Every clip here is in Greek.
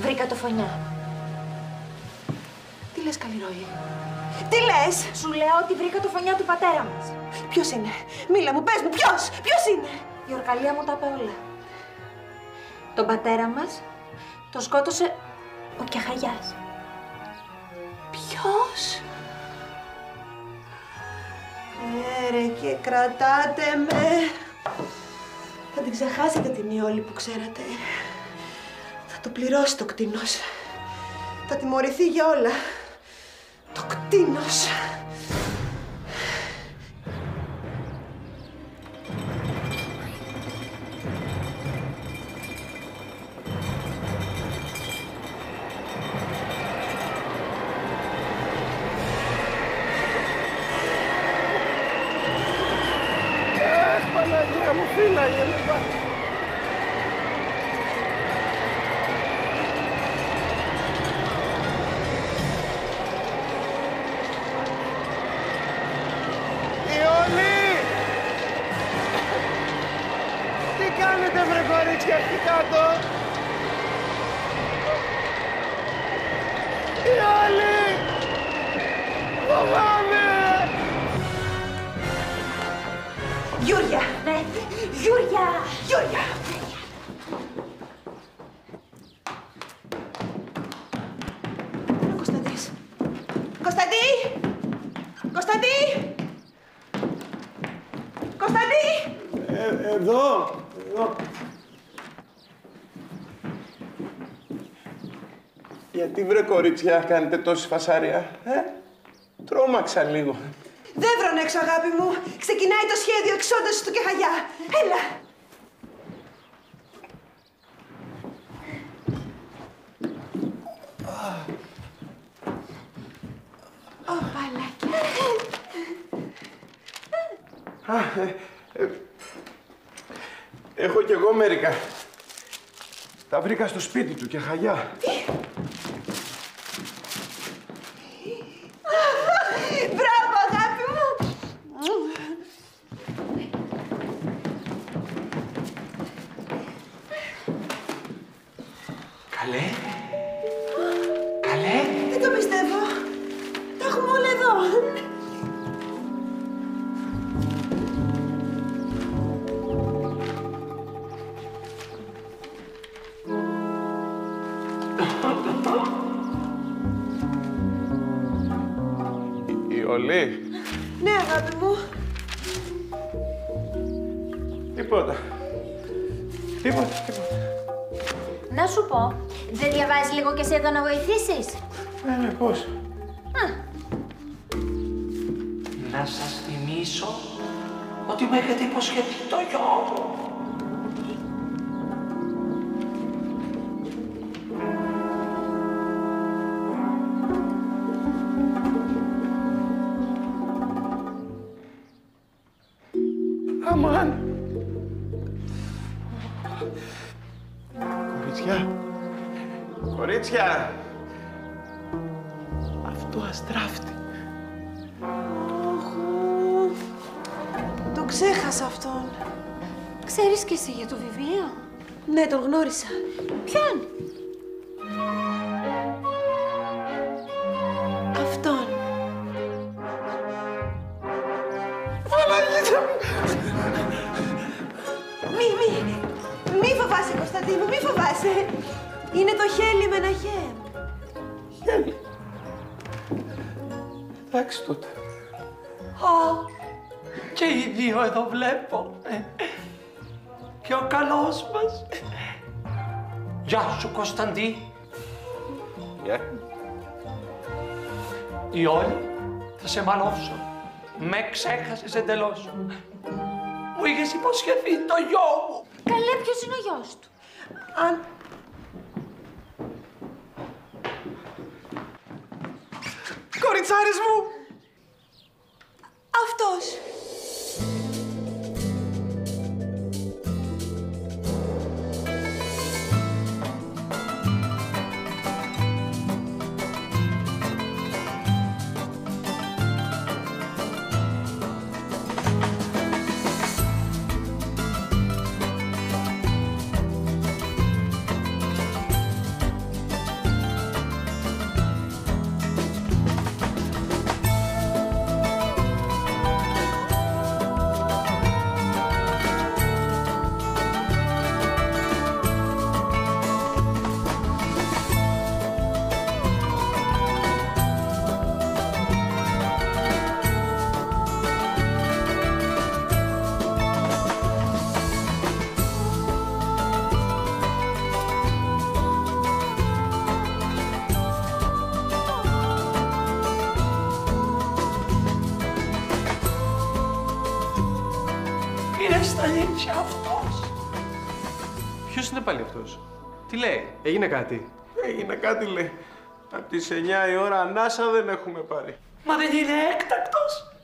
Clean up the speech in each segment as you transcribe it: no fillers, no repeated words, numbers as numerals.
Βρήκα το φωνιά. Τι λες, καλή ροή? Τι λες? Σου λέω ότι βρήκα το φωνιά του πατέρα μας. Ποιος είναι? Μίλα μου, πες μου, ποιος είναι? Η Ορκαλία μου τα είπε όλα. Τον πατέρα μας τον σκότωσε ο Κεχαγιάς. Ποιος? Ρε, και κρατάτε με. Θα την ξεχάσετε την Ιόλη που ξέρατε. Θα το πληρώσει το κτήνος. Θα τιμωρηθεί για όλα. Το κτήνος. Παναγία μου, φύλαγε με. Ιόλη! Τι κάνετε, βρε κορίτσια, εκεί κάτω? Ιόλη! Φοβάμαι! Γιούρια! Ναι, Γιούρια! Γιούρια! Κωνσταντής! Κωνσταντή! Κωνσταντή! Κωνσταντή! Εδώ! Γιατί, βρε κορίτσια, κάνετε τόση φασάρια, Τρόμαξα λίγο. Δεν βρω έξω, αγάπη μου. Ξεκινάει το σχέδιο εξόντωσης του Κεχαγιά. Έλα! Ω, παλάκια. Έχω κι εγώ μερικά. Τα βρήκα στο σπίτι του Κεχαγιά. Μπράβο, αγάπη μου! Καλέ. Καλέ. Δεν το πιστεύω. Τα έχουμε όλα εδώ. Ιόλη. Ναι, αγάπη μου. Τίποτα. Να σου πω, δεν διαβάζεις λίγο και εσύ εδώ να βοηθήσεις? Ναι, πώς. Να σας θυμίσω ότι με έχετε υποσχεθεί το γιο μου. Αμάν. Κορίτσια. Κορίτσια. Αυτό αστράφτη. Τον ξέχασα αυτόν. Ξέρεις κι εσύ για το βιβλίο? Ναι, τον γνώρισα. Ποιον? Αυτόν. Μη φοβάσαι, Κωνσταντίνο, μη φοβάσαι. Είναι το Χέλι Μεναχέμ. Χέλι. Εντάξει τότε. Και οι δύο εδώ βλέπω. Και ο καλός μας. Γεια σου, Κωνσταντί. Γεια. Ιόλη, θα σε μαλώσω. Με ξέχασες εντελώς. Μου είχες υποσχεθεί το γιο μου. Καλέ, ποιος είναι ο γιος του? Αν... Κοριτσάρες μου! Αυτός! αλήθεια αυτός. Ποιος είναι πάλι αυτός? Τι λέει? Έγινε κάτι? Έγινε κάτι, λέει. Από τις 9 η ώρα ανάσα δεν έχουμε πάρει. Μα δεν είναι έκτακτος?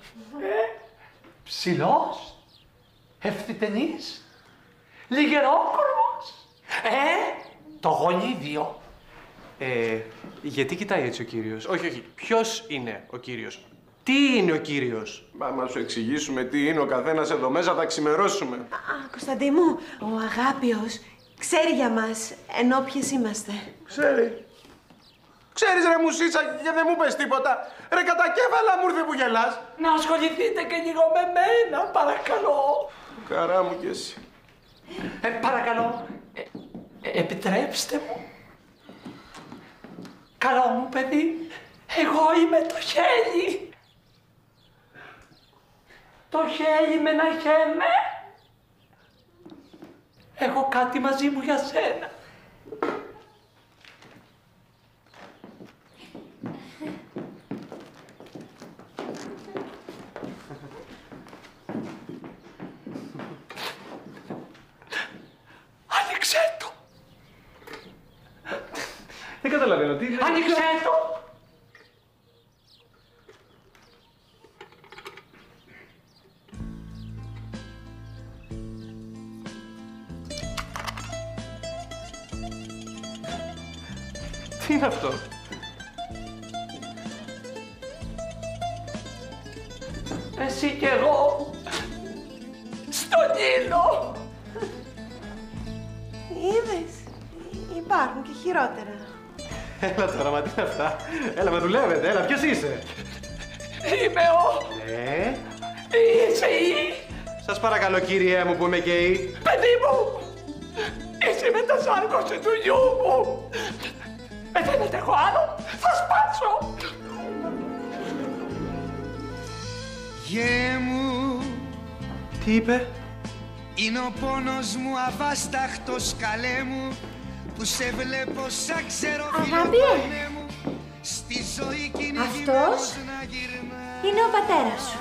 Ψηλός, ευθυτενής, λιγερόκορμος, το γονίδιο. Γιατί κοιτάει έτσι ο κύριος? Όχι. Ποιος είναι ο κύριος? Τι είναι ο κύριος? Μα σου εξηγήσουμε τι είναι ο καθένας εδώ μέσα, θα ξημερώσουμε. Α, Κωνσταντί μου, ο Αγάπιος ξέρει για μας, ενώ ποιες είμαστε. Ξέρει. Ξέρεις ρε μουσίτσα και δεν μου πες τίποτα. Ρε κατακέφαλα μου ήρθε που γελάς. Να ασχοληθείτε και λίγο με μένα, παρακαλώ. Καρά μου κι εσύ. Παρακαλώ, επιτρέψτε μου. Καλό μου παιδί, εγώ είμαι το χέλι. Το χέλι με να χέμε. Έχω κάτι μαζί μου για σένα. Άνοιξέ το. Δεν καταλαβαίνω, τι λέει? Άνοιξέ το. Τι είναι αυτό? Εσύ κι εγώ στον ήλιο. Είδες, υπάρχουν και χειρότερα. Έλα τώρα, μα τι είναι αυτά? Έλα, με δουλεύετε, έλα, ποιος είσαι? Είμαι ο... Ναι. Είσαι η... Σας παρακαλώ, κύριέ μου που είμαι και η... Παιδί μου! Είσαι με τα σάρκωση του γιού μου! Δεν αντέχω άλλο! Θα σπάσω! Γε μου, Τι είπε? είναι ο πόνος μου αβάσταχτος καλέ μου, που σε βλέπω σαν ξέρω φιλοπανέ μου, στη ζωή κυνηγημένος να γυρνά. Είναι ο πατέρας σου.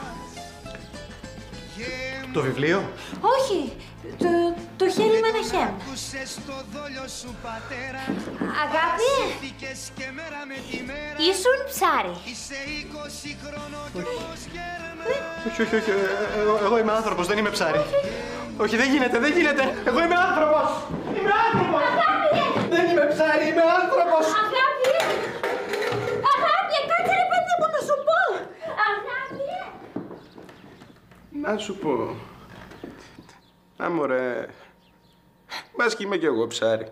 Το βιβλίο? Όχι, το χέρι με ένα χέμ. Άκουσες το δόλιο σου πατέρα, Αγάπη, πήκες και μέρα με τη μέρα, ήσουν ψάρι. είσαι 20 χρόνο κι όμως γέρνα. Όχι, εγώ είμαι άνθρωπος, δεν είμαι ψάρι. Όχι, δεν γίνεται. Εγώ είμαι άνθρωπος. Είμαι άνθρωπος. Δεν είμαι ψάρι, είμαι άνθρωπος. Αγάπη, κάτσε ρε παιδί μου να σου πω. Αγάπη. Να σου πω. Να μωρέ. Μπας κι είμαι κι εγώ ψάρι.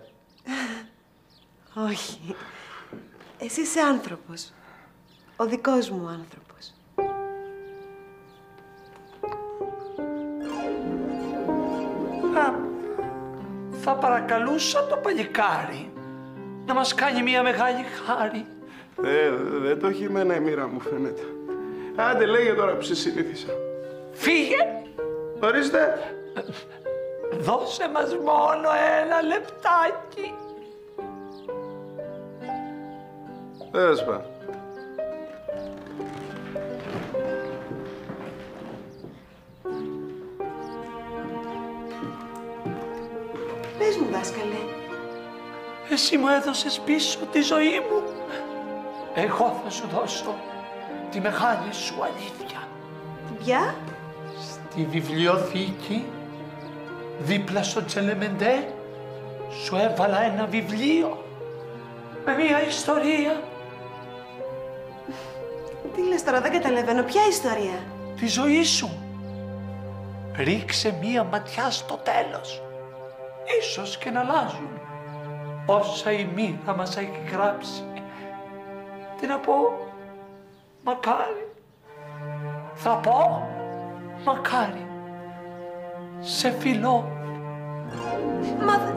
Όχι. Εσύ είσαι άνθρωπος. Ο δικός μου άνθρωπος. Θα παρακαλούσα το παλικάρι να μας κάνει μια μεγάλη χάρη. Δεν το έχει εμένα η μοίρα μου φαίνεται. Άντε λέγε τώρα που σε συνήθισα. Φύγε! Ορίστε. Δώσε μας μόνο ένα λεπτάκι. Δέσπα. Πες μου, δάσκαλε. Εσύ μου έδωσες πίσω τη ζωή μου. Εγώ θα σου δώσω τη μεγάλη σου αλήθεια. Την πια? Στη βιβλιοθήκη, δίπλα στο Τσελεμεντέ, σου έβαλα ένα βιβλίο με μια ιστορία. Τι λες τώρα, δεν καταλαβαίνω. Ποια ιστορία? Τη ζωή σου. Ρίξε μία ματιά στο τέλος. Ίσως και να αλλάζουν όσα η μοίρα μας έχει γράψει. Τι να πω, μακάρι. Θα πω, μακάρι. Σε φιλώ. Μα...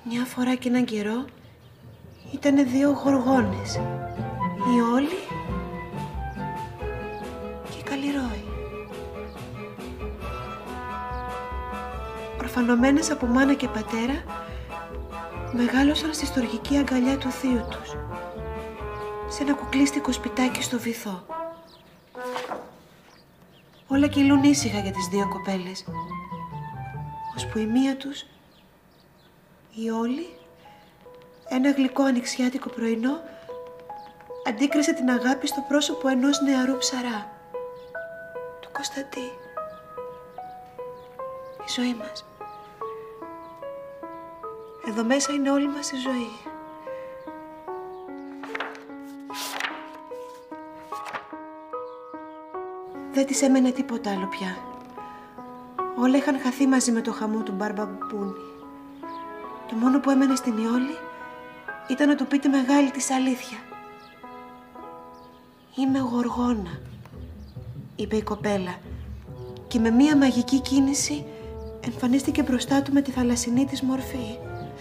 Μια φορά και έναν καιρό ήτανε δύο γοργόνες. Η Όλη και η Καλλιρόη. Ορφανωμένες από μάνα και πατέρα, μεγάλωσαν στη στοργική αγκαλιά του θείου τους, σε ένα κουκλίστικο σπιτάκι στο βυθό. Όλα κυλούν ήσυχα για τις δύο κοπέλες, ώσπου η μία τους, η Όλη, ένα γλυκό ανοιξιάτικο πρωινό, αντίκρισε την αγάπη στο πρόσωπο ενός νεαρού ψαρά, του Κωνσταντή. Η ζωή μας. Εδώ μέσα είναι όλη μας η ζωή. Δεν της έμενε τίποτα άλλο πια. Όλα είχαν χαθεί μαζί με το χαμό του Μπαρμπαμπούνι. Το μόνο που έμενε στην Ιόλη ήταν να του πει τη μεγάλη της αλήθεια. «Είμαι γοργόνα», είπε η κοπέλα, και με μία μαγική κίνηση εμφανίστηκε μπροστά του με τη θαλασσινή της μορφή.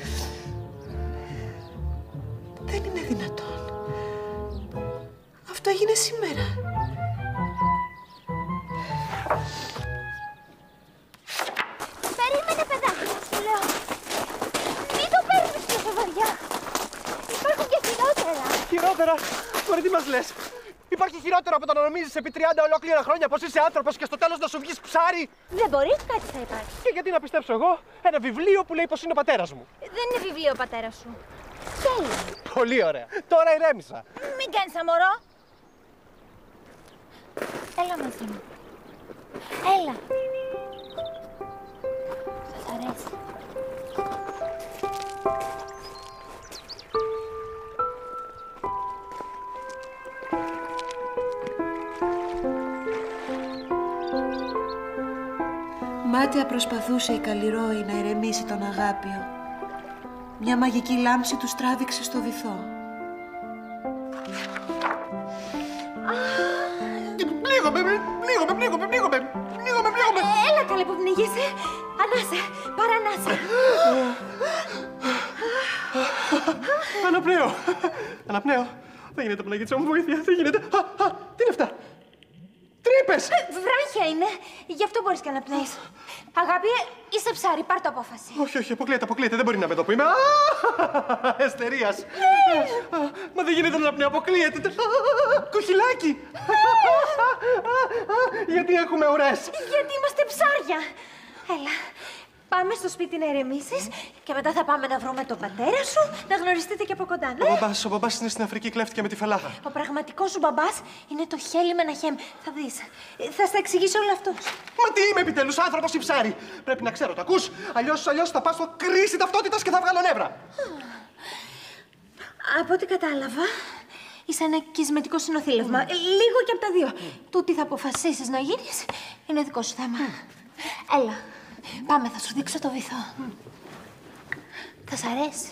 Δεν είναι δυνατόν. Αυτό έγινε σήμερα. Περίμενε, παιδάκι, σου λέω. Μην το παίρνεις τόσο βαριά. Υπάρχουν και χειρότερα. Χειρότερα! Τώρα τι μας λες? Υπάρχει χειρότερο από το να νομίζεις επί 30 ολόκληρα χρόνια πως είσαι άνθρωπος και στο τέλος να σου βγεις ψάρι! Δεν μπορεί, κάτι θα υπάρχει. Και γιατί να πιστέψω εγώ ένα βιβλίο που λέει πως είναι ο πατέρας μου? Δεν είναι βιβλίο ο πατέρας σου. Τέλει. Πολύ ωραία. Τώρα ηρέμησα. Μην κάνεις αμορό. Έλα μαζί μου. Έλα. Θα σ' αρέσει. Μάταια προσπαθούσε η Καλλιρόη να ηρεμήσει τον Αγάπιο. Μια μαγική λάμψη του τράβηξε στο βυθό. Πνίγομαι! Έλα καλέ που πνίγεσαι. Ανάσα, παρανάσα. Αναπνέω. Δεν γίνεται, Παναγίτσα μου, βοήθεια. Δεν γίνεται. Τι είναι αυτά? Τρύπες! Βράχια είναι. Γι' αυτό μπορείς και να πνέεις. Αγάπη, είσαι ψάρι, πάρ' το απόφαση. Όχι, αποκλείεται. Δεν μπορεί να με δω που είμαι. Εστερίας. Μα δεν γίνεται να πνέω, αποκλείεται. Κοχυλάκι! Γιατί έχουμε ουρές? Γιατί είμαστε ψάρια. Έλα, πάμε στο σπίτι να ηρεμήσεις και μετά θα πάμε να βρούμε τον πατέρα σου, να γνωριστείτε και από κοντά, ναι. Ο μπαμπάς είναι στην Αφρική, κλέφτηκε με τη φελάχα. Ο πραγματικός σου μπαμπάς είναι το Χέλι Μεναχέμ. Θα δεις. Θα στα εξηγήσω όλο αυτό. Μα τι είμαι επιτέλους, άνθρωπος ή ψάρι? Πρέπει να ξέρω, το ακούς? Αλλιώς θα πάω στο κρίση ταυτότητας και θα βγάλω νεύρα. Από ό,τι κατάλαβα, είσαι ένα κυσμετικό συνοθήλευμα. Λίγο και από τα δύο. Το τι θα αποφασίσεις να γίνεις είναι δικό σου θέμα. Έλα, πάμε, θα σου δείξω το βυθό. Θα σ' αρέσει.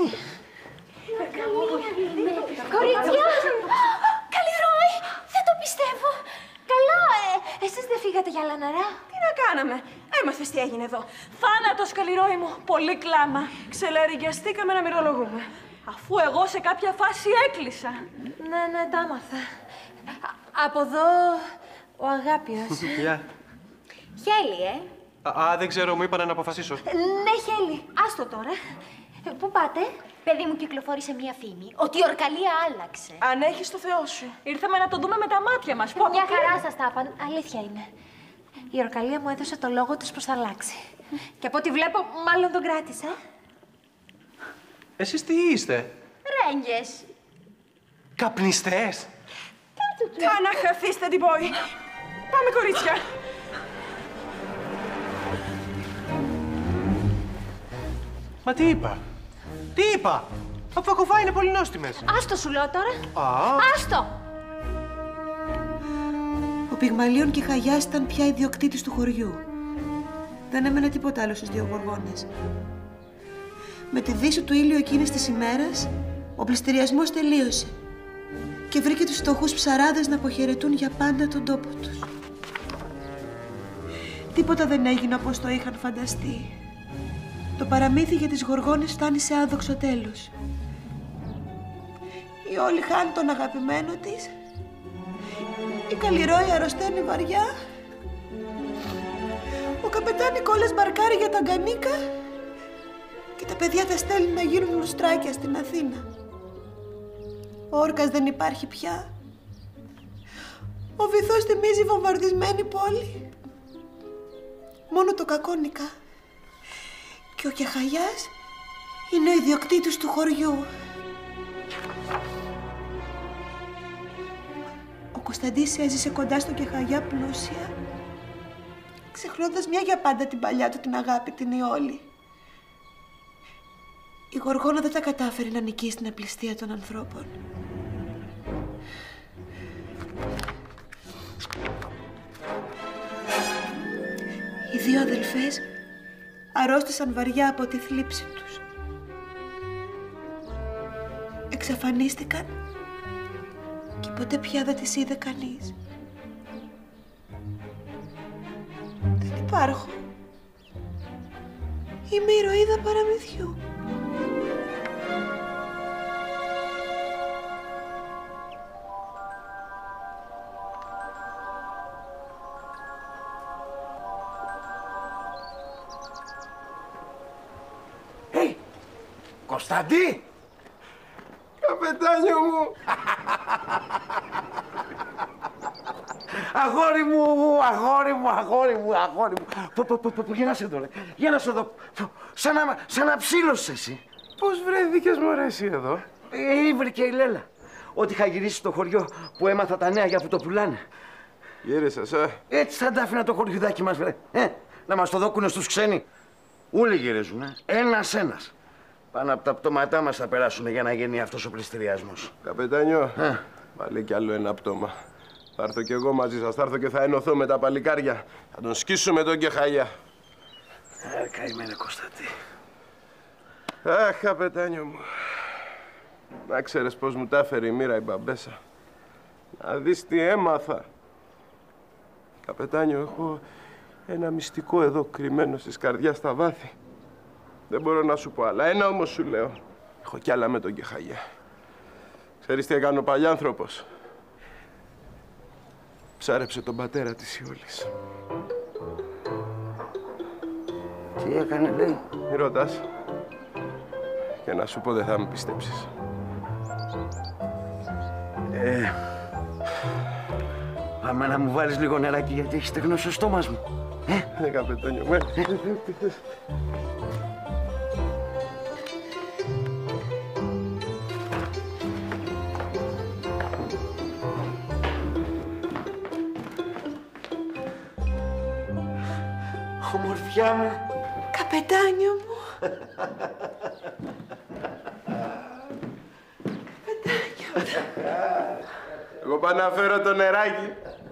Κορίτσια! Καλλιρόη! Δεν το πιστεύω! Καλά, εσείς δεν φύγατε για άλλα νερά? Τι να κάναμε. Έμαθες τι έγινε εδώ. Θάνατος, Καλλιρόη μου. Πολύ κλάμα. Ξελαρυγιαστήκαμε να μυρολογούμε. Αφού εγώ σε κάποια φάση έκλεισα. Ναι, τα άμαθα. Από εδώ ο Αγάπιος. Γεια. Χέλη, Δεν ξέρω, μου είπανε να αποφασίσω. Ναι, Χέλη. Άστο τώρα. Πού πάτε? Παιδί μου, κυκλοφόρησε μία φήμη ότι η Ορκαλία άλλαξε. Αν έχεις το Θεό σου. Ήρθαμε να το δούμε με τα μάτια μας. Μια χαρά σας τα είπαν. Αλήθεια είναι. Η Ορκαλία μου έδωσε το λόγο της πως θα αλλάξει. Και από ό,τι βλέπω, μάλλον τον κράτησε. Εσείς τι είστε? Ρέγγες. Καπνιστές? Αναχαθήστε την πόη. Πάμε, κορίτσια. Μα τι είπα? Αφού ακουφά είναι πολύ νόστιμες. Άστο σου λέω τώρα. Άστο! Ο Πυγμαλίων και Χαγιάς ήταν πια ιδιοκτήτης του χωριού. Δεν έμενε τίποτα άλλο στους δύο γοργόνες. Με τη δύση του ήλιου εκείνης της ημέρας, ο πληστηριασμός τελείωσε και βρήκε τους φτωχούς ψαράδες να αποχαιρετούν για πάντα τον τόπο τους. Τίποτα δεν έγινε όπως το είχαν φανταστεί. Το παραμύθι για τις γοργόνες φτάνει σε άδοξο τέλος. Η Όλη χάνει τον αγαπημένο της. Η Καλλιρόη αρρωσταίνει βαριά. Ο καπετάν Νικόλας μπαρκάρει για τα Γκανίκα. Και τα παιδιά τα στέλνει να γίνουν λουστράκια στην Αθήνα. Ο Όρκας δεν υπάρχει πια. Ο βυθός θυμίζει βομβαρδισμένη πόλη. Μόνο το Κακόνικα. Και ο Κεχαγιάς είναι ο ιδιοκτήτης του χωριού. Ο Κωνσταντής έζησε κοντά στο Κεχαγιά πλούσια, ξεχνώντας μια για πάντα την παλιά του την αγάπη, την Ιόλη. Η Γοργόνα δεν τα κατάφερε να νικήσει την απληστία των ανθρώπων. Οι δύο αδελφές αρρώστησαν βαριά από τη θλίψη τους. Εξαφανίστηκαν και ποτέ πια δεν τις είδε κανείς. Δεν υπάρχω. Είμαι ηρωίδα παραμυθιού. Κωνσταντί! Καπετάνιο μου! Αγόρι μου, αγόρι μου, αγόρι μου, αγόρι μου. Γένασε εδώ, ρε. Γένασε εδώ. Σαν να ψήλωσες εσύ. Πώς βρέθηκες μωρέ εσύ εδώ? Βρήκε η Λέλα. Ότι είχα γυρίσει στο χωριό που έμαθα τα νέα για που το πουλάνε. Γύρισες, Έτσι θα τα άφηνα το χωριουδάκι μας, βρε. Να μας το δώκουνε στους ξένοι. Όλοι γυρίζουν, ένας-ένας. Πάνω από τα πτώματά μας θα περάσουν για να γίνει αυτός ο πληστηριασμός. Καπετάνιο, βάλε κι άλλο ένα πτώμα. Θα έρθω κι εγώ μαζί σας, θα έρθω και θα ενωθώ με τα παλικάρια. Θα τον σκίσουμε τον Κεχαγιά. Καημένε Κωνσταντί. Αχ, καπετάνιο μου. Να ξέρεις πώς μου τα έφερε η μοίρα η μπαμπέσα. Να δεις τι έμαθα. Καπετάνιο, έχω ένα μυστικό εδώ κρυμμένο στις καρδιάς στα βάθη. Δεν μπορώ να σου πω άλλα. Ένα όμως σου λέω. Έχω κι άλλα με τον Κεχαγιά. Ξέρεις τι έκανε ο παλιάνθρωπος? Ψάρεψε τον πατέρα της Ιόλης. Τι έκανε, λέει? Μη ρωτάς. Και να σου πω δεν θα με πιστέψεις. Πάμε να μου βάλεις λίγο νεράκι γιατί έχει στεγνώσει ο στόμας μου. Καπετάνιο μου. Ομορφιά μου. Καπετάνιο μου. Καπετάνιο. Εγώ πάω να φέρω το νεράκι.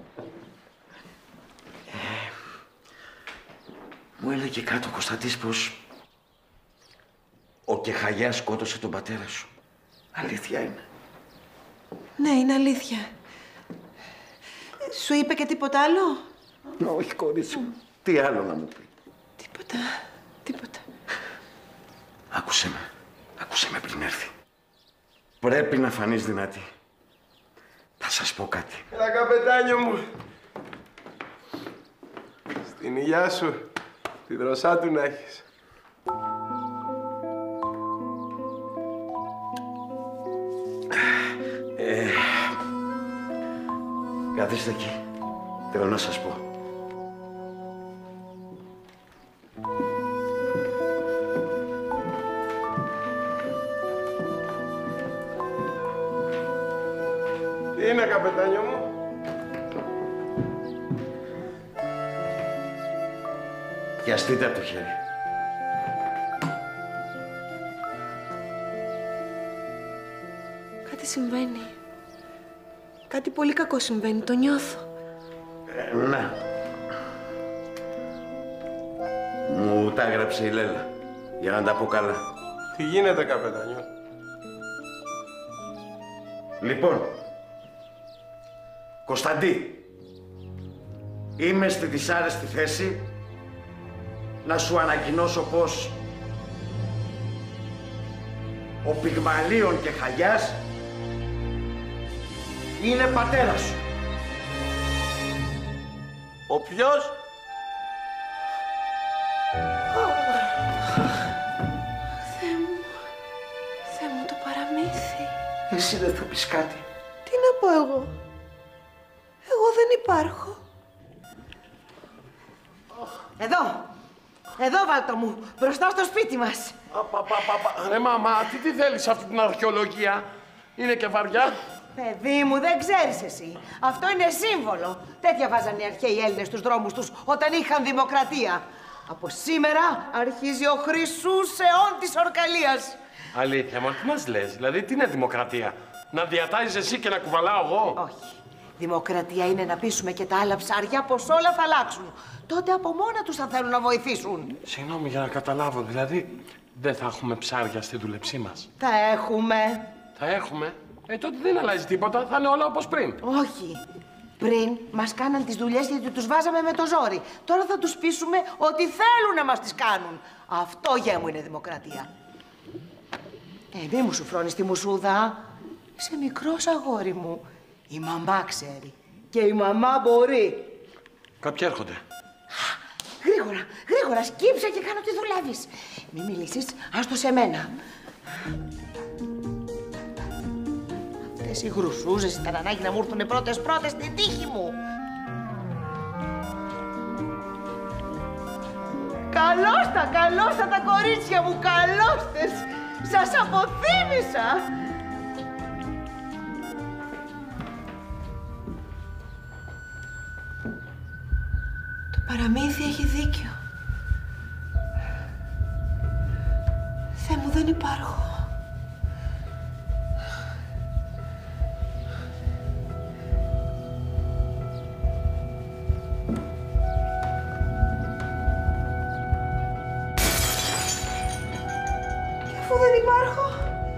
Μου έλεγε κάτω ο Κωνσταντής πως ο Κεχαγιάς σκότωσε τον πατέρα σου. Αλήθεια είναι? Ναι, είναι αλήθεια. Σου είπε και τίποτα άλλο? Όχι, κορίτσι μου. Τι άλλο να μου πει? Τίποτα. Άκουσε με πριν έρθει. Πρέπει να φανείς δυνατή. Θα σας πω κάτι. Έλα, καπετάνιο μου. Στην υγειά σου. Τη δροσά του να έχεις. Καθίστε εκεί. Θέλω να σας πω. Τι είναι, καπετάνιο μου? Πιαστείτε από το χέρι. Κάτι συμβαίνει. Κάτι πολύ κακό συμβαίνει, το νιώθω. Ναι. Μου τα έγραψε η Λέλα, για να τα πω καλά. Τι γίνεται, καπετάνιο? Λοιπόν, Κωνσταντί, είμαι στη δυσάρεστη θέση να σου ανακοινώσω πως Ο Πυγμαλίων και Χαγιάς είναι πατέρας σου. Ο ποιος? Θεέ μου, το παραμύθι. Εσύ δεν θα πεις κάτι. Τι να πω εγώ. Εγώ δεν υπάρχω. Εδώ βάλτο μου, μπροστά στο σπίτι μας. Ρε μαμά, τι θέλεις αυτή την αρχαιολογία? Είναι και βαριά. Παιδί μου, δεν ξέρεις εσύ. Αυτό είναι σύμβολο. Τέτοια βάζανε οι αρχαίοι Έλληνες στους δρόμους τους όταν είχαν δημοκρατία. Από σήμερα αρχίζει ο χρυσούς αιών της Ορκαλίας. Αλήθεια, μα τι μας λες? Δηλαδή, τι είναι δημοκρατία? Να διατάζεις εσύ και να κουβαλάω εγώ? Όχι. Δημοκρατία είναι να πείσουμε και τα άλλα ψάρια πως όλα θα αλλάξουν. Τότε από μόνα τους θα θέλουν να βοηθήσουν. Συγγνώμη για να καταλάβω, δηλαδή δεν θα έχουμε ψάρια στη δούλεψή μας? Θα έχουμε. Θα έχουμε. Τότε δεν αλλάζει τίποτα, θα είναι όλα όπως πριν. Όχι. Πριν μας κάναν τις δουλειές γιατί τους βάζαμε με το ζόρι. Τώρα θα τους πείσουμε ότι θέλουν να μας τις κάνουν. Αυτό, γέ μου, είναι δημοκρατία. Μη μου σου φρώνεις τη μουσούδα. Είσαι μικρός, αγόρι μου. Η μαμά ξέρει. Και η μαμά μπορεί. Κάποιοι έρχονται. Γρήγορα, σκύψε και κάνω τι δουλεύεις. Μη μιλήσεις, άστο σε μένα. Αυτές οι γρουσούζες ήταν ανάγκη να μου έρθουνε πρώτες στην τύχη μου. Καλώς τα κορίτσια μου, καλώς τες. Σας αποθύμησα. Το παραμύθι έχει δίκιο. Θεέ μου, δεν υπάρχω. Και αφού δεν υπάρχω,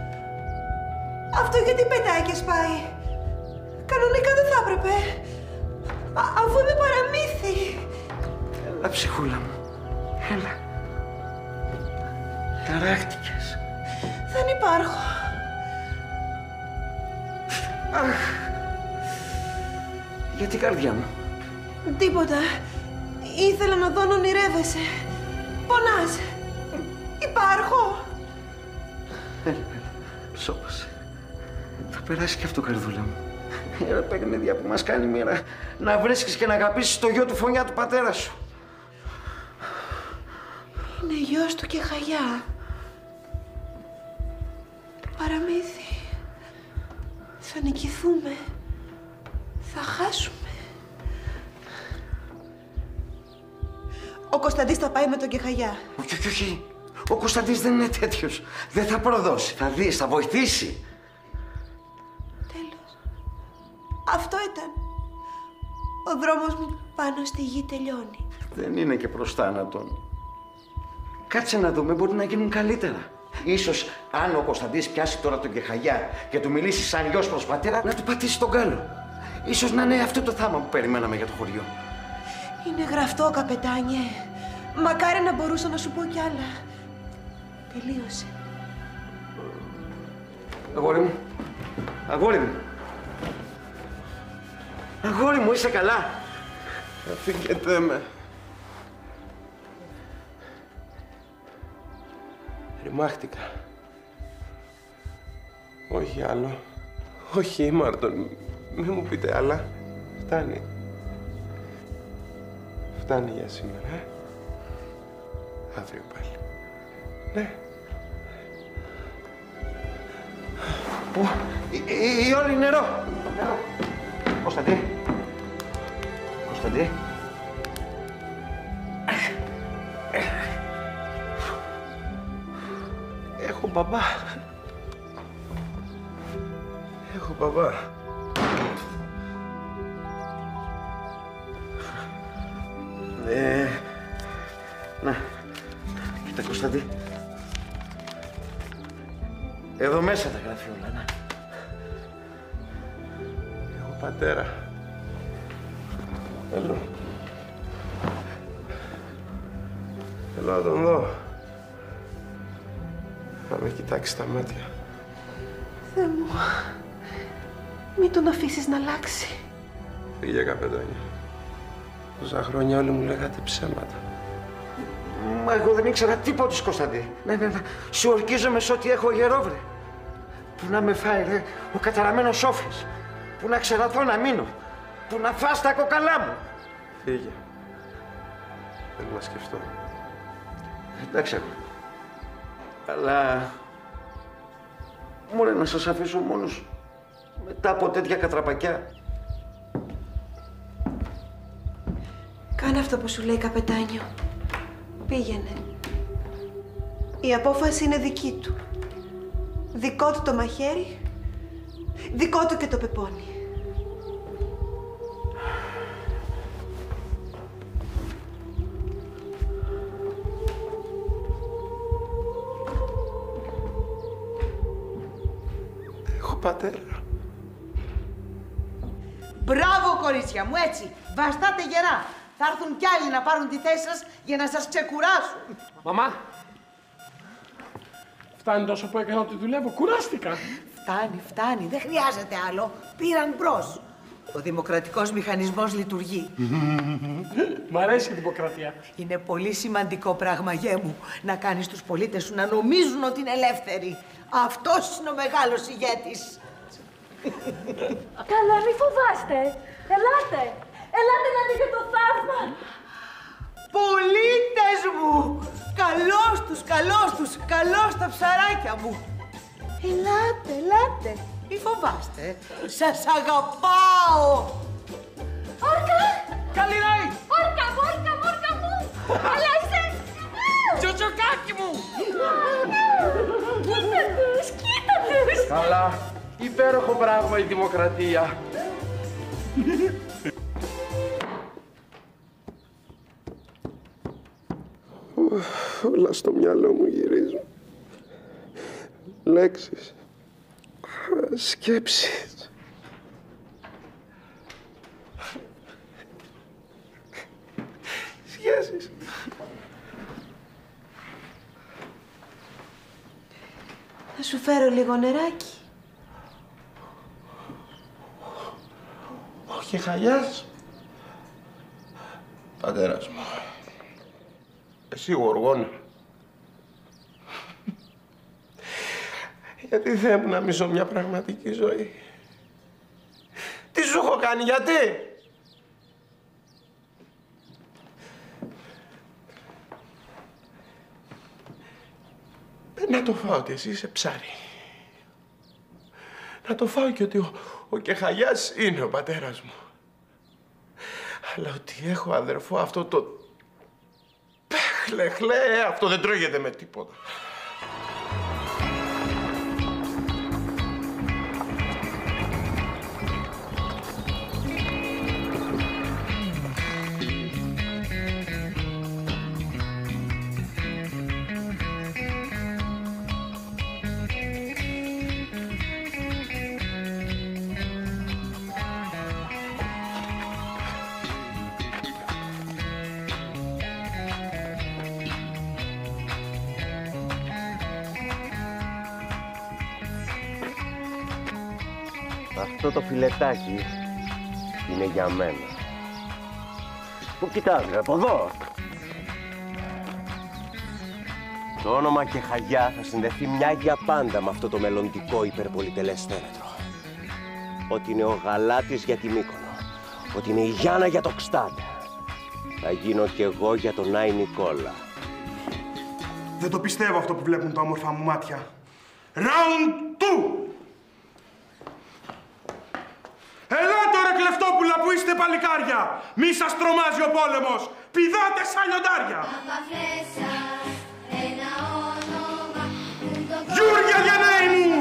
αυτό γιατί πετάει και σπάει? Κανονικά δεν θα έπρεπε. Αφού είμαι παραμύθι. Έλα, ψυχούλα μου. Έλα. Ταράχτηκες. Δεν υπάρχω. Αχ. Γιατί, καρδιά μου? Τίποτα. Ήθελα να δω αν ονειρεύεσαι. Πονάς. Υπάρχω. Έλα, σώπασε. Θα περάσει και αυτό, καρδούλα μου. Έλα, παιχνίδια που μας κάνει μοίρα. Να βρίσκεις και να αγαπήσεις το γιο του φωνιά του πατέρα σου. Είναι γιος του και Χαγιά. Παραμύθι. Θα νικηθούμε. Θα χάσουμε. Ο Κωνσταντής θα πάει με τον Κεχαγιά. Όχι. Ο Κωνσταντής δεν είναι τέτοιος. Δεν θα προδώσει. Θα δεις, θα βοηθήσει. Τέλος. Αυτό ήταν. Ο δρόμος μου πάνω στη γη τελειώνει. Δεν είναι και προς θάνατον. Κάτσε να δούμε, μπορεί να γίνουν καλύτερα. Ίσως, αν ο Κωνσταντής πιάσει τώρα τον Κεχαγιά και του μιλήσει σαν γιος προς πατέρα, να του πατήσει τον γκάλο. Ίσως να είναι αυτό το θάμα που περιμέναμε για το χωριό. Είναι γραφτό, καπετάνιε. Μακάρι να μπορούσα να σου πω κι άλλα. Τελείωσε. Αγόρι μου. Αγόρι μου. Αγόρι μου, είσαι καλά? Αφήκετε με. Ρημάχτηκα. Όχι άλλο. Όχι, ήμαρτον. Μη μου πείτε άλλα. Φτάνει. Φτάνει για σήμερα, Αύριο πάλι. Ναι. Η όλη νερό. Κωνσταντή. Κωνσταντή. Έχω μπαμπά. Έχω μπαμπά. Να. Κοίτα, Κωνσταντή. Εδώ μέσα τα γράφει όλα, να. Έχω πατέρα. Θέλω. Θέλω να τον δω. Να με κοιτάξει στα μάτια. Θεέ μου, μην τον αφήσεις να αλλάξει. Φύγε, καπετάνιο. Τόσα χρόνια όλοι μου λέγατε ψέματα. Μα εγώ δεν ήξερα τίποτα, Κωνσταντή. Ναι. Σου ορκίζομαι σε ό,τι έχω γερόβρε. Που να με φάει, ρε, ο καταραμένος Σόφης. Που να ξεραθώ να μείνω. Που να φας τα κοκαλά μου. Φύγε. Θέλω να σκεφτώ. Εντάξει, εγώ. Αλλά... Μωρέ, να σας αφήσω μόνος μετά από τέτοια κατραπακιά. Κάνε αυτό που σου λέει, καπετάνιο. Πήγαινε. Η απόφαση είναι δική του. Δικό του το μαχαίρι, δικό του και το πεπόνι. Έχω πατέρα. Μπράβο, κορίτσια μου, έτσι. Βαστάτε γερά. Θα έρθουν κι άλλοι να πάρουν τη θέση σας για να σας ξεκουράσουν. Μαμά, φτάνει τόσο που έκανα ότι δουλεύω. Κουράστηκα. Φτάνει. Δεν χρειάζεται άλλο. Πήραν μπρος. Ο δημοκρατικός μηχανισμός λειτουργεί. Μ' αρέσει η δημοκρατία. Είναι πολύ σημαντικό πράγμα, γέ μου, να κάνεις τους πολίτες σου να νομίζουν ότι είναι ελεύθεροι. Αυτός είναι ο μεγάλος ηγέτης. Καλά, μη φοβάστε. Ελάτε. Ελάτε να δείτε το θαύμα. Πολίτες μου! Καλώς τους, καλώς τα ψαράκια μου. Ελάτε. Μη φοβάστε. Σας αγαπάω. Όρκα! Καλή ροή! Όρκα μου! Καλά είσαι! Τζοτσοκάκι μου! Κοίτα τους! Καλά. Υπέροχο πράγμα η δημοκρατία. Όλα στο μυαλό μου γυρίζουν. Λέξεις. Σκέψεις. Σχέσεις. Θα σου φέρω λίγο νεράκι. Ο Κεχαγιάς. Πατέρας μου. Εσύ γοργόνα. Γιατί Θεέ μου να μη ζω μια πραγματική ζωή. Τι σου έχω κάνει, γιατί? Να το φάω ότι εσύ είσαι ψάρι. Να το φάω και ότι ο Κεχαγιάς είναι ο πατέρας μου. Αλλά ότι έχω αδερφό αυτό το... Χλεχλέ, αυτό δεν τρώγεται με τίποτα. Αυτό το φιλετάκι είναι για μένα. Πού κοιτάζε, από εδώ. Το όνομα Κεχαγιά θα συνδεθεί μια για πάντα με αυτό το μελλοντικό υπερπολιτελές θέρετρο. Ότι είναι ο Γαλάτης για τη Μύκονο. Ότι είναι η Γιάννα για το Κστάντα. Θα γίνω κι εγώ για τον Άι Νικόλα. Δεν το πιστεύω αυτό που βλέπουν τα όμορφα μου μάτια. Round 2! Ελάτε ρε κλεφτόπουλα που είστε παλικάρια! Μη σας τρομάζει ο πόλεμος! Πηδάτε σαν λιοντάρια! Γιούρια γενναίοι μου!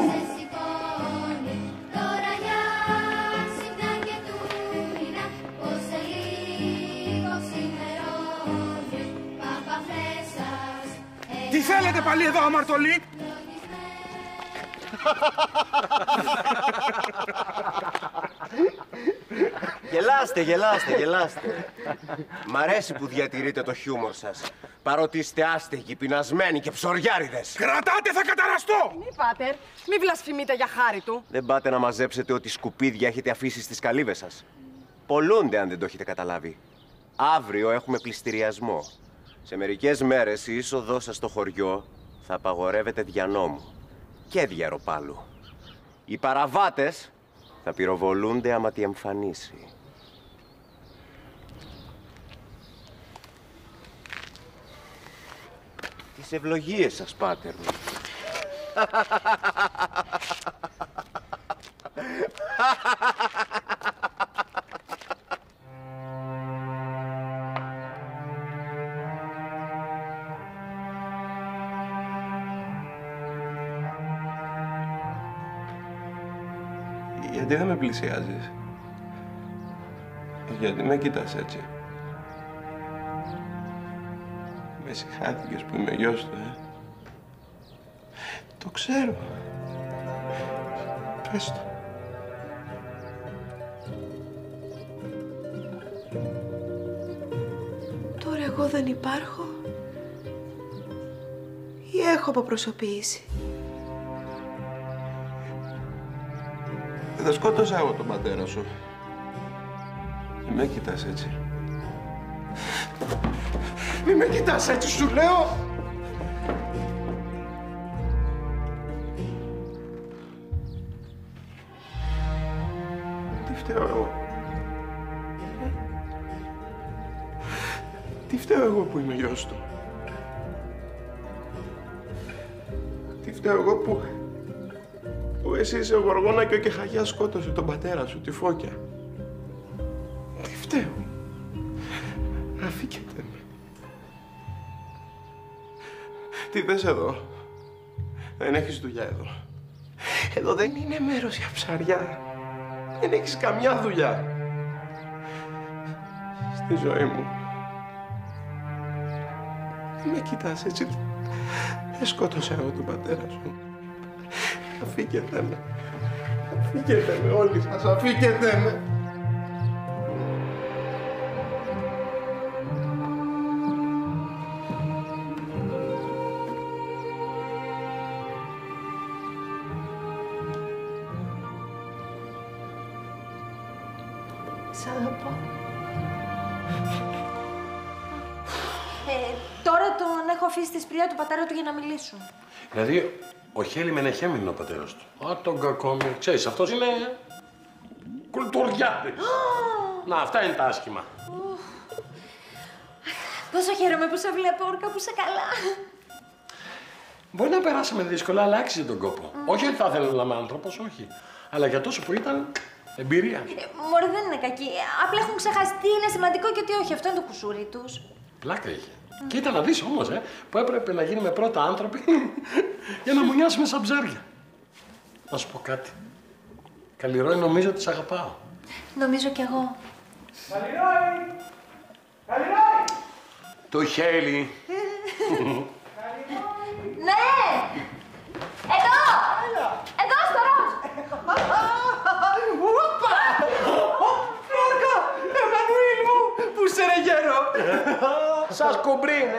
Τι θέλετε πάλι εδώ, αμαρτωλοί? Γελάστε. Μ' αρέσει που διατηρείτε το χιούμορ σας. Παρότι είστε άστεγοι, πεινασμένοι και ψωριάριδες. Κρατάτε, θα καταραστώ! Μη, πάτερ, μη βλασφημείτε για χάρη του. Δεν πάτε να μαζέψετε ό,τι σκουπίδια έχετε αφήσει στις καλύβες σας. Πολλούνται αν δεν το έχετε καταλάβει. Αύριο έχουμε πληστηριασμό. Σε μερικές μέρες η είσοδός σας στο χωριό θα απαγορεύεται δια νόμου και δια αεροπάλου. Οι παραβάτες θα πυροβολούνται άμα τη εμφανίσει. Τις ευλογίες σας, πάτερ μου. Γιατί δεν με πλησιάζεις? Γιατί με κοιτάς έτσι? Με συγχάθηκες που είμαι γιος του, Το ξέρω. Πες το. Τώρα εγώ δεν υπάρχω ή έχω αποπροσωπήσει? Δεν σκότωσα εγώ τον πατέρα σου. Μη με κοιτάς έτσι. Μη με κοιτάς έτσι, σου λέω! Τι φταίω εγώ? Τι φταίω εγώ που είμαι γιος του? Τι φταίω εγώ που εσύ είσαι ο Γοργόνα και ο Κεχαγιάς σκότωσε τον πατέρα σου, τη Φώκια? Τι φταίω? Αφήκετε με. Τι θες εδώ? Δεν έχεις δουλειά εδώ. Εδώ δεν είναι μέρος για ψαριά. Δεν έχεις καμιά δουλειά. Στη ζωή μου. Δεν με κοιτάς έτσι. Δεν σκότωσα εγώ τον πατέρα σου. Αφήκετε με. Αφήκετε με όλοι σας. Αφήκετε με. Σ' αγαπώ. Τώρα τον έχω αφήσει στη σπηλιά του πατέρα του για να μιλήσουν. Δηλαδή, ο Χέλη Μενεχέμιν είναι ο πατέρας του. Α, τον κακόμοιο. Ξέρεις, αυτός είναι κουλτουριάτης. Να, αυτά είναι τα άσχημα. Πόσο χαίρομαι που σε βλέπω, Όρκα, που είσαι καλά. Μπορεί να περάσαμε δύσκολα, αλλά άξιζε τον κόπο. Όχι ότι θα ήθελα να είμαι άνθρωπος, όχι. Αλλά για τόσο που ήταν, εμπειρία. Μωρέ, δεν είναι κακή. Απλά έχουν ξεχάσει τι είναι σημαντικό και τι όχι. Αυτό είναι το κουσούρι τους. Πλάκα είχε. Κοίτα να δεις όμως, που έπρεπε να γίνουμε πρώτα άνθρωποι για να μουνιάσουμε σαν ψάρια. Να σου πω κάτι. Καλλιρόη, νομίζω ότι σ' αγαπάω. Νομίζω κι εγώ. Καλλιρόη! Καλλιρόη! Το Χέλη. Ναι! Εδώ! Εδώ στο ροζ! Ούπα! Φλόρκα! Εμμανουήλ μου! Πού σε ρε γέρο! Σας κουμπρίνε.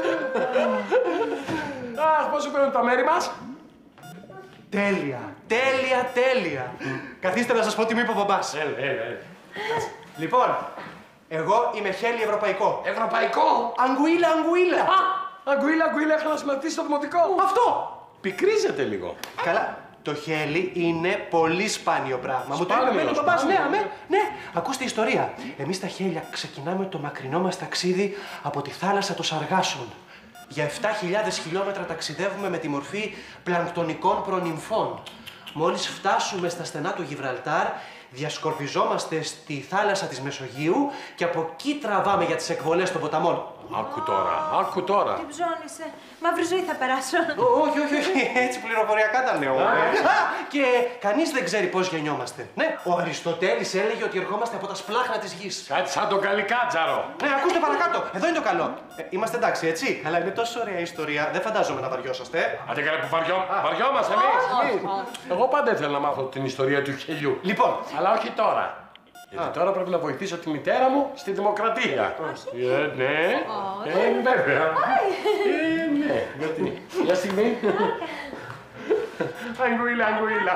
Αχ, πώς σου παίρνουν τα μέρη μας. Τέλεια! Τέλεια, τέλεια! Καθίστε να σας πω τι μου είπε ο μπαμπάς. Λοιπόν, εγώ είμαι Χέλη Ευρωπαϊκό. Ευρωπαϊκό! Αγκουίλα, αγκουίλα! Αγκουίλα, αγκουίλα, είχα να συμμετήσει στο δημοτικό. Αυτό! Πικρίζεται λίγο. Καλά. Το χέλι είναι πολύ σπάνιο πράγμα. Μου το Σπάνιο, είπε ο σπάνιο. μπαμπάς. Ναι. Ακούστε ιστορία. Εμείς τα χέλια ξεκινάμε το μακρινό μας ταξίδι από τη θάλασσα των Σαργάσων. Για 7.000 χιλιόμετρα ταξιδεύουμε με τη μορφή πλανκτονικών προνυμφών. Μόλις φτάσουμε στα στενά του Γιβραλτάρ, διασκορπιζόμαστε στη θάλασσα της Μεσογείου και από εκεί τραβάμε για τις εκβολές των ποταμών. Άκου τώρα, άκου τώρα. Τι ψώνισε. Μαύρη ζωή θα περάσω. Όχι, έτσι πληροφοριακά τα λέω. Και κανείς δεν ξέρει πώς γεννιόμαστε. Ναι, ο Αριστοτέλης έλεγε ότι ερχόμαστε από τα σπλάχνα της γης. Κάτι σαν τον Καλικάτζαρο. Ναι, ακούστε παρακάτω. Εδώ είναι το καλό. Είμαστε εντάξει, έτσι. Αλλά είναι τόσο ωραία ιστορία. Δεν φαντάζομαι να βαριόσαστε. Άντε καλά που βαριόμαστε εμείς. Εγώ πάντα ήθελα να μάθω την ιστορία του χελιού. Λοιπόν. Αλλά όχι τώρα. Γιατί τώρα πρέπει να βοηθήσω τη μητέρα μου στη δημοκρατία. Όχι. Ναι. Βέβαια. Ναι. Γιατί. Μια στιγμή. Αγκουίλα, αγκουίλα.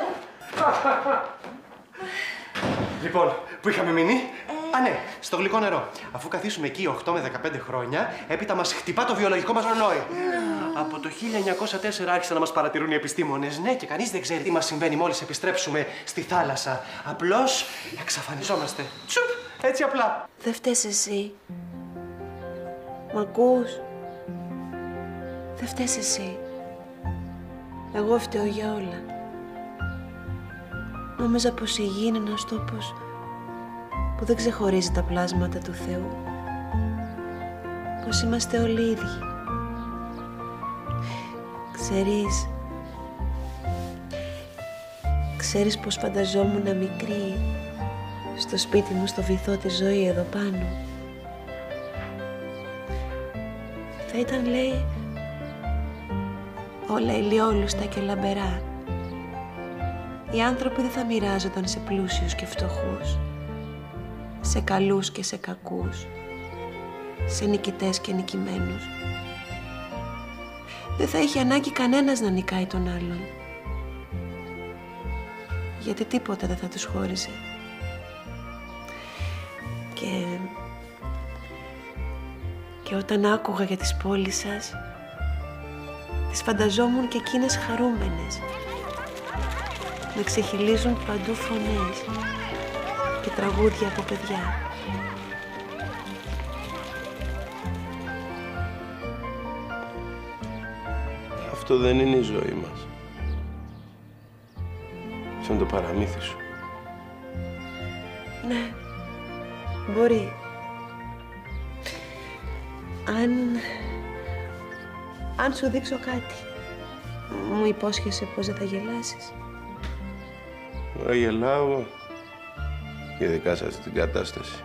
Λοιπόν, πού είχαμε μείνει? Α, ναι, στο γλυκό νερό. Αφού καθίσουμε εκεί 8 με 15 χρόνια, έπειτα μας χτυπά το βιολογικό μας ρολόι. Από το 1904 άρχισαν να μας παρατηρούν οι επιστήμονες. Ναι, και κανείς δεν ξέρει τι μας συμβαίνει μόλις επιστρέψουμε στη θάλασσα. Απλώς εξαφανιζόμαστε. Τσουπ, έτσι απλά. Δεν φταίς εσύ. Μ' ακούς? Δεν φταίς εσύ. Εγώ φταίω για όλα. Νόμιζα πως η γη είναι ένας τόπος που δεν ξεχωρίζει τα πλάσματα του Θεού. Πως είμαστε όλοι ίδιοι. Ξέρεις πως φανταζόμουν μικρή στο σπίτι μου, στο βυθό τη ζωή εδώ πάνω. Θα ήταν, λέει, όλα ηλιόλουστα και λαμπερά. Οι άνθρωποι δεν θα μοιράζονταν σε πλούσιους και φτωχούς, σε καλούς και σε κακούς, σε νικητές και νικημένους. Δεν θα είχε ανάγκη κανένας να νικάει τον άλλον, γιατί τίποτα δεν θα τους χώριζε. Και όταν άκουγα για τις πόλεις σας, τις φανταζόμουν και εκείνες χαρούμενες, να ξεχυλίζουν παντού φωνές και τραγούδια από παιδιά. Αυτό δεν είναι η ζωή μας. Αυτό είναι το παραμύθι σου. Ναι, μπορεί. Αν σου δείξω κάτι, μου υπόσχεσαι πως δεν θα γελάσεις? Γελάω, ειδικά σε αυτή την κατάσταση.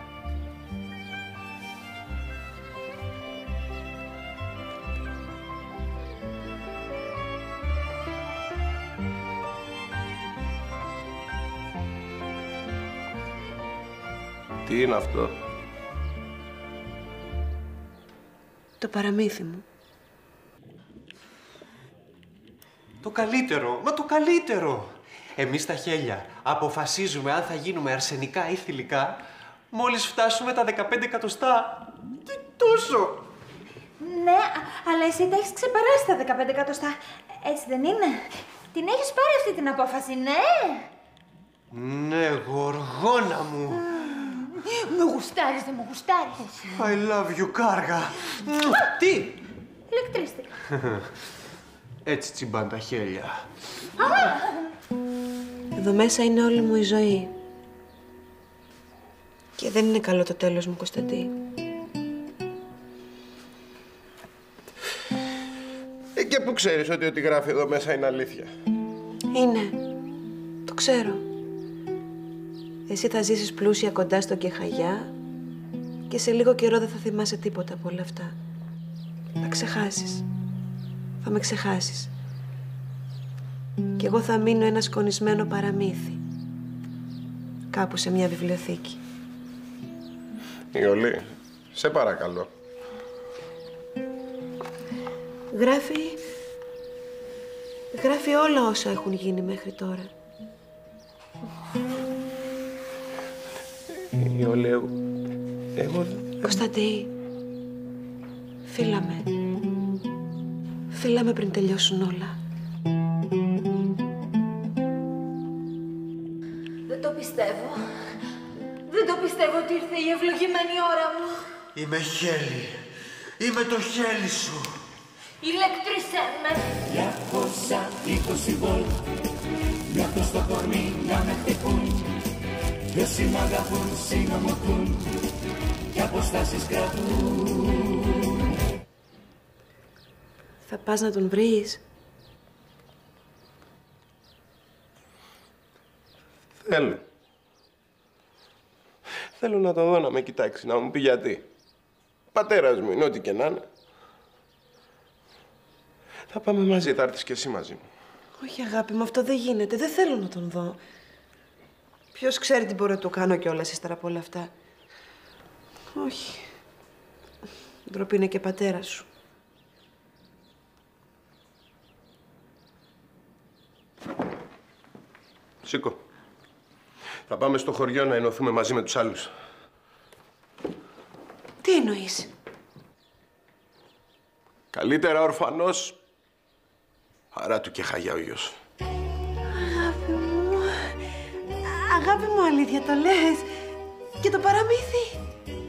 Τι είναι αυτό? Το παραμύθι μου. Το καλύτερο, μα το καλύτερο. Εμείς τα χέλια αποφασίζουμε αν θα γίνουμε αρσενικά ή θηλυκά μόλις φτάσουμε τα 15 εκατοστά. Τι τόσο! Ναι, αλλά εσύ τα έχεις ξεπεράσει τα 15 εκατοστά. Έτσι δεν είναι? Την έχεις πάρει αυτή την απόφαση, ναι? Ναι, γοργόνα μου. Με γουστάρεις, δεν με γουστάρεις? I love you, κάργα. Τι? Ηλεκτρίστηκα. Έτσι τσιμπάν τα χέλια. Εδώ μέσα είναι όλη μου η ζωή. Και δεν είναι καλό το τέλος μου, Κωνσταντή. Και πού ξέρεις ότι ό,τι γράφει εδώ μέσα είναι αλήθεια? Είναι. Το ξέρω. Εσύ θα ζήσεις πλούσια κοντά στον Κεχαγιά και σε λίγο καιρό δεν θα θυμάσαι τίποτα από όλα αυτά. Θα ξεχάσεις. Θα με ξεχάσεις. Κι εγώ θα μείνω ένα σκονισμένο παραμύθι. Κάπου σε μια βιβλιοθήκη. Ιωλή, σε παρακαλώ. Γράφει όλα όσα έχουν γίνει μέχρι τώρα. Ιωλή, εγώ... Κωνσταντή, φίλαμε. Φίλαμε πριν τελειώσουν όλα. Δεν το πιστεύω. Δεν το πιστεύω ότι ήρθε η ευλογημένη ώρα μου. Είμαι χέλη. Είμαι το χέλη σου. Ηλεκτρίσέ με. 220 βολτ. Μια αυτό στο κορμί να με χτυπούν. Και όσοι μ' αγαπούν συνομωθούν. Και αποστάσεις κρατούν. Θα πας να τον βρεις? Θέλω. Θέλω να το δω, να με κοιτάξει, να μου πει γιατί. Πατέρας μου είναι, ό,τι και να είναι. Θα πάμε μαζί, θα έρθεις κι εσύ μαζί μου. Όχι, αγάπη μου, αυτό δεν γίνεται. Δεν θέλω να τον δω. Ποιος ξέρει τι μπορώ να του κάνω κιόλας ύστερα από όλα αυτά. Όχι. Ντροπή είναι και πατέρα σου. Σήκω. Θα πάμε στο χωριό να ενωθούμε μαζί με τους άλλους. Τι εννοείς? Καλύτερα ορφανός, παρά του Κεχαγιά ο γιος. Αγάπη μου. Αγάπη μου, αλήθεια το λες. Και το παραμύθι.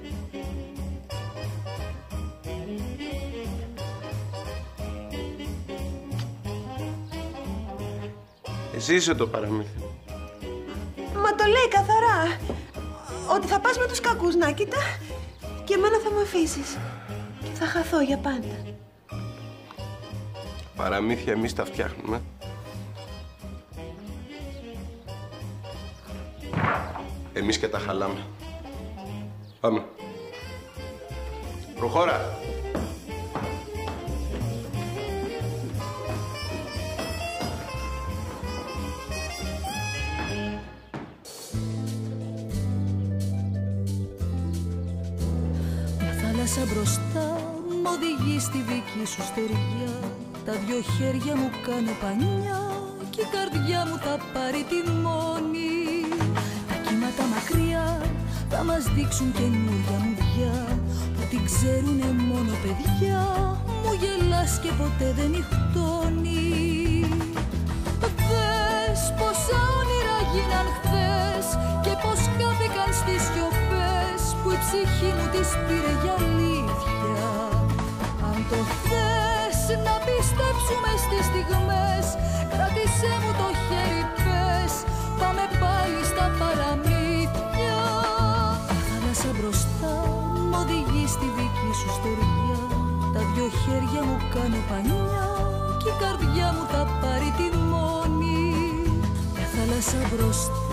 Εσύ είσαι το παραμύθι. Μα το λέει καθαρά. Ότι θα πας με τους κακούς, να κοίτα. Και εμένα θα με αφήσεις. Και θα χαθώ για πάντα. Παραμύθια εμείς τα φτιάχνουμε. Εμείς και τα χαλάμε. Πάμε. Προχώρα. Θάλασσα μπροστά μ' οδηγεί στη δική σου στεριά. Τα δυο χέρια μου κάνω πανιά και η καρδιά μου θα πάρει τη μόνη. Τα κύματα μακριά θα μας δείξουν καινούργια μουδιά που την ξέρουνε μόνο παιδιά. Μου γελάς και ποτέ δεν νυχτώνει. Δες πόσα όνειρα γίναν χθες και πως χάθηκαν στις σιωπές που η ψυχή μου τις πήρε για αλήθεια. Αν το θες να πιστέψουμε στις στιγμές, κράτησέ μου το χέρι, πες, πάμε πάλι στα παραμύθια. Η θάλασσα μπροστά μ' οδηγεί στη δική σου στεριά. Τα δυο χέρια μου κάνω πανιά και η καρδιά μου θα πάρει τη μόνη. Η θάλασσα μπροστά